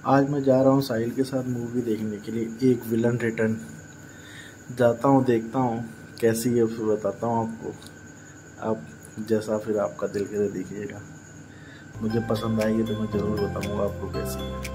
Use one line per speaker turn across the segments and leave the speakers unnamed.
आज मैं जा रहा हूँ साहिल के साथ मूवी देखने के लिए, एक विलन रिटर्न। जाता हूँ, देखता हूँ कैसी है, फिर बताता हूँ आपको। आप जैसा फिर आपका दिल करे देखिएगा। मुझे पसंद आएगी तो मैं ज़रूर बताऊँगा आपको कैसी है।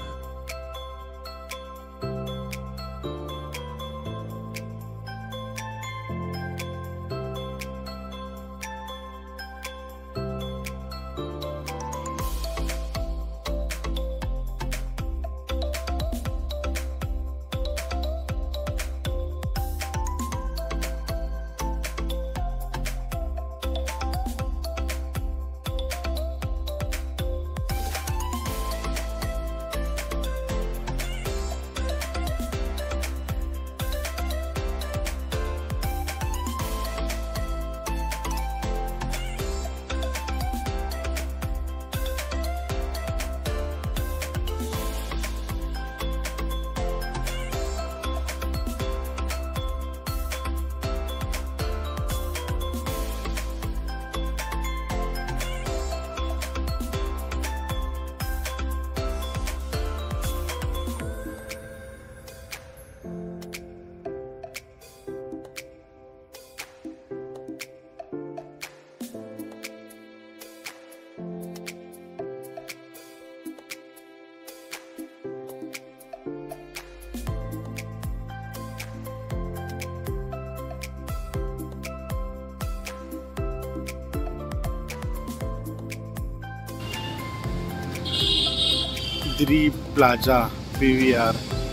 द्वीप प्लाजा PVR।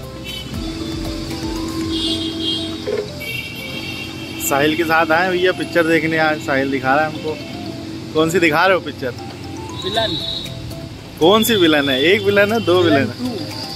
साहिल के साथ आए भैया पिक्चर देखने। आज साहिल दिखा रहा है हमको। कौन सी दिखा रहे हो पिक्चर?
विलन।
कौन सी विलन है? एक विलन है, दो विलन है?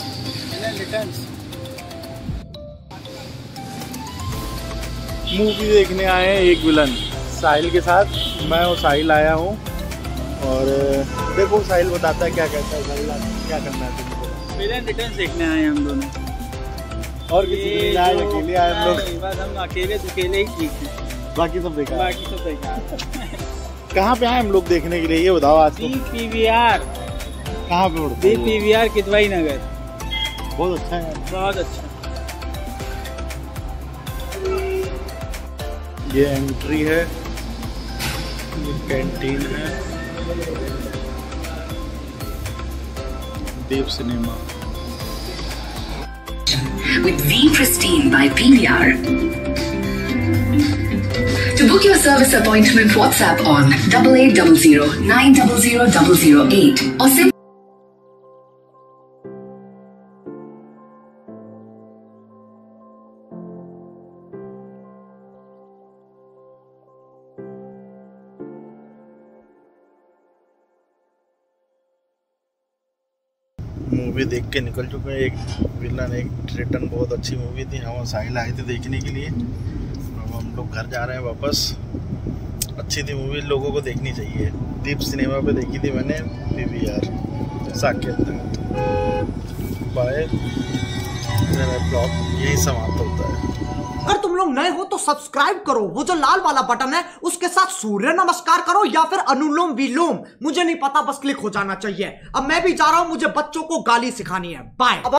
मूवी देखने आए हैं एक विलन साहिल के साथ। मैं और साहिल आया हूँ और देखो साहिल बताता है क्या कहता है। साहिल क्या करना है तुमको?
विलन रिटर्न्स देखने आए हम दोनों।
और किसी को नहीं आए, अकेले आए हम लोग।
बस हम अकेले ही ठीक है,
बाकी सब देखा।
बाकी सब देखा।
कहाँ पे आए हम लोग देखने के लिए, ये बताओ आज?
PVR।
कहाँ पे?
PVR किदवाई नगर।
बहुत अच्छा है,
बहुत अच्छा।
ये एंट्री है, ये कैंटीन है, Dev cinema.
With V Pristine by PVR. To book your service appointment, WhatsApp on 8800 900 008 or send.
Movie देख के निकल चुके हैं। एक विलन एक रिटर्न, बहुत अच्छी मूवी थी। हम साहिल आए थे देखने के लिए। अब हम लोग घर जा रहे हैं वापस। अच्छी थी मूवी, लोगों को देखनी चाहिए। दीप सिनेमा पे देखी थी मैंने, PVR साकेत। बाय। ब्लॉग यही समाप्त होता है।
अगर तुम लोग नए हो तो सब्सक्राइब करो, वो जो लाल वाला बटन है उसके साथ सूर्य नमस्कार करो या फिर अनुलोम विलोम, मुझे नहीं पता, बस क्लिक हो जाना चाहिए। अब मैं भी जा रहा हूं, मुझे बच्चों को गाली सिखानी है। बाय।